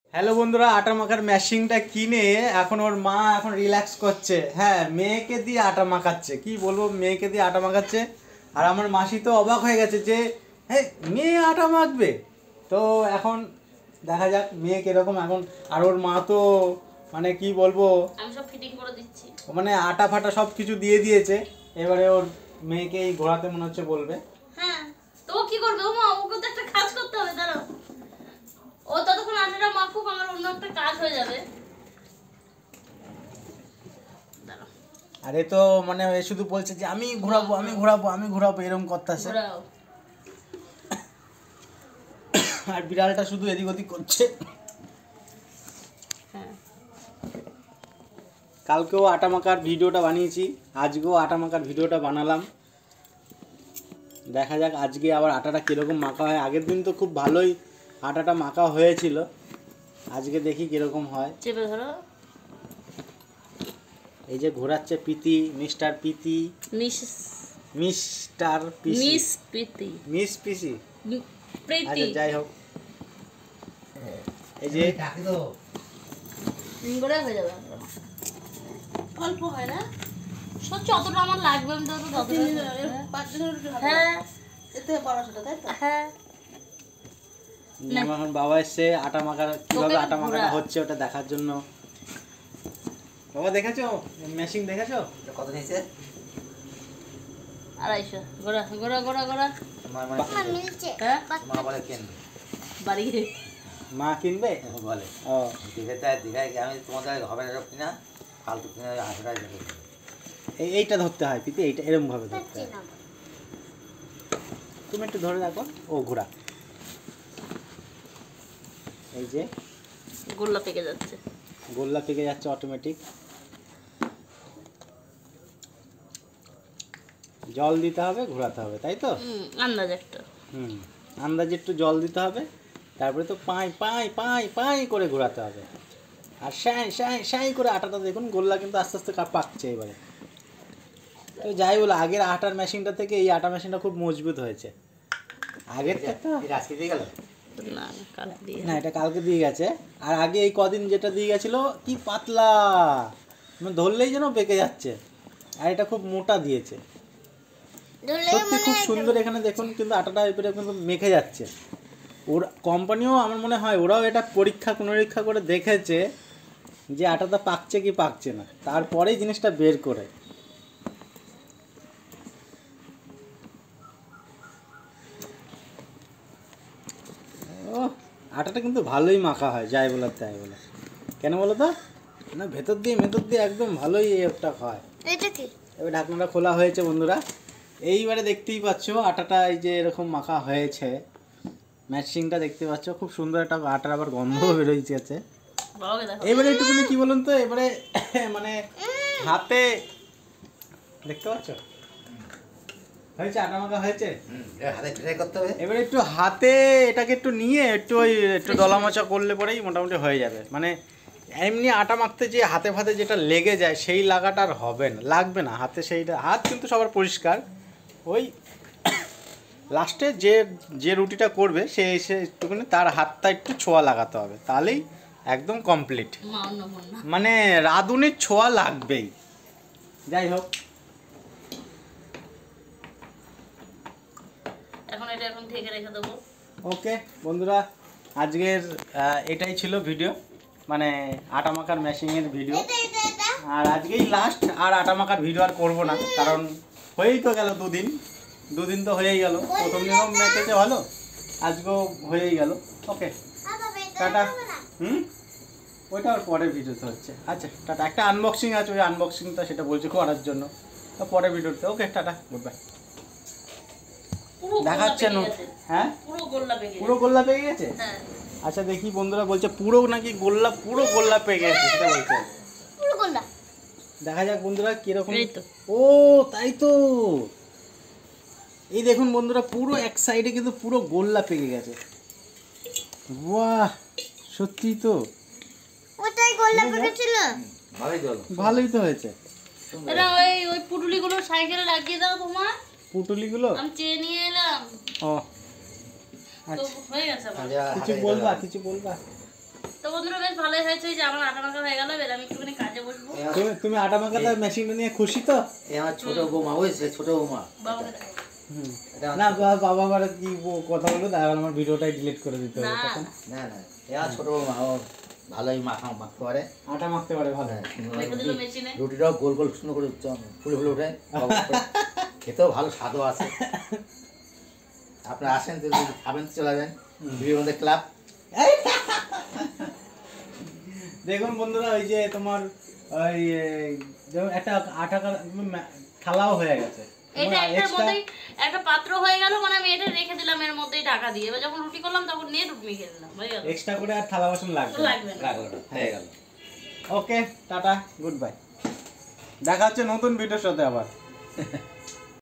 Hello বন্ধুরা, আটা মাখার মেশিনটা কিনে এখন ওর মা এখন রিল্যাক্স করছে। হ্যাঁ, মেয়েকে দিয়ে আটা মাখাচ্ছে। কি বলবো, মেয়েকে দিয়ে আটা মাখাচ্ছে। আর আমার মাসি তো অবাক হয়ে গেছে যে হ্যাঁ, মেয়ে আটা মাখবে। তো এখন দেখা যাক মেয়ে কিরকম এখন। আর ওর মা তো মানে কি বলবো, আমি সব ফিটিং করে দিচ্ছি, মানে আটা ফাটা সব কিছু দিয়ে দিয়েছে। এবারে ওর মেয়েকে এই ঘোরাতে মনে হচ্ছে বলবে। হ্যাঁ তো ও কি করবে? ও মা, ওকে তো একটা কাজ করতে হবে। দাঁড়াও, ও ততক্ষণ আটাটা মাখুক, আমার অন্য একটা কাজ হয়ে যাবে। দাঁড়াও, আরে তো মানে এ শুধু বলছে যে আমি ঘোরাবো আমি ঘোরাবো আমি ঘোরাবো এরকম করতেছে। ঘোরাও। আর বিড়ালটা শুধু এদিক ওদিক করছে। হ্যাঁ, কালকেও আটা মাখার ভিডিওটা বানিয়েছি, আজকেও আটা মাখার ভিডিওটা বানালাম। দেখা যাক আজকে আবার আটাটা কীরকম মাখা হয়। আগের দিন তো খুব ভালোই আটাটা মাখা হয়েছিল, আজকে দেখি কীরকম হয়। চেপে ধরো। এই যে ঘোরাচ্ছে পিতি, মিস্টার পিতি, মিস্টার পিসি, মিস প্রীতি, মিস পিসি। প্রীতি। আচ্ছা যাই হোক, এই যে করে হয়ে যাবে। অল্প হয় না সত্যি, অতটা আমার লাগবে। আমি তো হ্যাঁ, এতে পড়াশোনা তাই তো। হ্যাঁ, এখন বাবা এসছে আটা মাখার, কিভাবে আটা মাখাটা হচ্ছে ওটা দেখার জন্য। বাবা দেখেছো মেশিন, দেখেছো কত নিয়েছে? 250। গোড়া গোড়া গোড়া গোড়া। হ্যাঁ, বাড়ি গিয়ে মা কিনবে বলে ও দীঘায় আমি তোমাদের হবে না কিনা ফালতু কিনে 800 টাকা দেবে। এইটা ধরতে হয় পিতি, এইটা এরকম ভাবে ধরতে হয়। তুমি একটু ধরে রাখো, ও ঘোরা। এই যে গোল্লা পেকে যাচ্ছে। গোল্লা পেকে যাচ্ছে অটোমেটিক। জল দিতে হবে, ঘোরাতে হবে, তাই তো? আন্দাজ একটা। আন্দাজে একটু জল দিতে হবে, তারপরে তো পাই পাই পাই পাই করে ঘোরাতে হবে। আর শাই শাই শাই করে আটাটা দেখুন, গোল্লা কিন্তু আস্তে আস্তে পাকছে এবারে। তো যাই বলো, আগের আটার মেশিনটা থেকে এই আটা মেশিনটা খুব মজবুত হয়েছে। আগেরটা তো আজকে দিয়ে গেল না, কাল দিয়ে না, এটা কালকে দিয়ে গেছে। আর আগে এই কদিন যেটা দিয়ে গেছিল কি পাতলা, মানে ধরলেই যেন পেকে যাচ্ছে। আর এটা খুব মোটা দিয়েছে, সত্যি খুব সুন্দর। এখানে দেখুন কিন্তু আটাটা এবারে কিন্তু মেখে যাচ্ছে। ওর কোম্পানিও আমার মনে হয় ওরাও এটা পরীক্ষা পুনরীক্ষা করে দেখেছে যে আটাটা পাকছে কি পাকছে না, তারপরেই জিনিসটা বের করে। ও আটাটা কিন্তু ভালোই মাখা হয়, যাই বলার তাই বলে। কেন বলো তো, না ভেতর দিয়ে একদম ভালোই একটা হয়। এটা কি? এবার ঢাকনাটা খোলা হয়েছে বন্ধুরা, এইবারে দেখতেই পাচ্ছ আটাটা এই যে এরকম মাখা হয়েছে। ম্যাচিংটা দেখতে পাচ্ছ, খুব সুন্দর একটা আটার আবার গন্ধও বেরোইছে। এবারে একটুখানি কি বলুন তো, এবারে মানে হাতে দেখতে পাচ্ছ হয়েছে, আটা মাখা হয়েছে। হাতে ট্রাই করতে হবে। এবারে একটু হাতে এটাকে একটু নিয়ে একটু ডলা মোচা করলে পরেই মোটামুটি হয়ে যাবে। মানে এমনি আটা মাখতে যে হাতে ফাতে যেটা লেগে যায় সেই লাগাটা আর হবে না, লাগবে না হাতে। সেইটা হাত কিন্তু সবার পরিষ্কার। ওই লাস্টে যে রুটিটা করবে সে এসে একটুখানি তার হাতটা একটু ছোঁয়া লাগাতে হবে, তাহলেই একদম কমপ্লিট। মানে রাঁধুনির ছোঁয়া লাগবেই। যাই হোক, এখন ঢেকে রেখে দেবো। ওকে বন্ধুরা, আজকের এটাই ছিল ভিডিও, মানে আটা মাখার মেশিনের ভিডিও। আর আজকেই লাস্ট, আর আটা মাখার ভিডিও আর করবো না, কারণ হয়েই তো গেল দুদিন তো হয়েই গেল। প্রথম দিনও মেখেছে ভালো, আজকেও হয়েই গেল। Okay tata. ওইটা আর পরের ভিডিওতে হচ্ছে। আচ্ছা টাটা, একটা আনবক্সিং আছে, ওই আনবক্সিংটা সেটা বলছি করার জন্য, তো পরের ভিডিওতে। Okay tata, goodbye. দেখাচ্ছে না? হ্যাঁ, পুরো গোল্লা পেকে গেছে। আচ্ছা দেখি, বন্ধুরা বলছে পুরো নাকি গোল্লা, পুরো গোল্লা পেকে গেছে সেটা বলছে। দেখা যাক বন্ধুরা কিরকম। ও তাই তো, এই দেখুন বন্ধুরা, পুরো এক সাইডে কিন্তু পুরো গোল্লা পেকে গেছে। বাহ, সত্যি তো, ওটাই গোল্লা পেকেছিল। ভালোই তো হয়েছে। এটা ওই পুটুলিগুলো সাইকেলে লাগিয়ে দাও তোমার। পুটুলিগুলো আমি চেয়ে নিয়ে এলাম। ও তো আচ্ছা, হয়ে গেছে। কিছু বলবা? তো বন্ধুরা বেশ ভালোই হয়েছে যে আমার আটা মাখা হয়ে গেল, এবার আমি একটুখানি কাজে বসবো। তুমি আটা মাখাটা মেশিনটা নিয়ে খুশি তো? এই আমার ছোট বৌমা, বুঝছে, ছোট বৌমা। বাবাকে দেখো। এটা না বাবা আবার কি কথা বললো, তাই আমার ভিডিওটাই ডিলিট করে দিতে হবে না তখন। না না, এই আমার ছোট বৌমা, ও ভালোই মাখতে পারে। আটা মাখতে পারে ভালো। হ্যাঁ, রেখে দিল মেশিনে। রুটিটাও গোল গোল সুন্দর করে ফুলে ফুলে ওঠে, খেতেও ভালো স্বাদও আছে। আপনারা আসেন তো, যদি খাবেন তো চলে যাবেন বিবেকানন্দ ক্লাব। দেখুন বন্ধুরা, ওই যে তোমার ওই যেমন একটা আটা থালাও হয়ে গেছে, এটা একটার মধ্যেই একটা পাত্র হয়ে গেল, মানে আমি এটা রেখে দিলাম এর মধ্যেই ঢাকা দিয়ে, এবার যখন রুটি করলাম তখন নিয়ে রুটি মেখে দিলাম, হয়ে গেল। এক্সট্রা করে আর থালা বাসন লাগবে লাগবে না। হয়ে গেল। ওকে, টাটা, গুড বাই, দেখা হচ্ছে নতুন ভিডিওর সাথে আবার।